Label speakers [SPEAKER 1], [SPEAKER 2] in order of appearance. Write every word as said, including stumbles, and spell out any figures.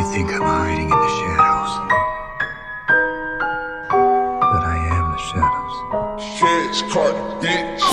[SPEAKER 1] think I'm hiding in the shadows. But I am the shadows.
[SPEAKER 2] Feds caught, bitch.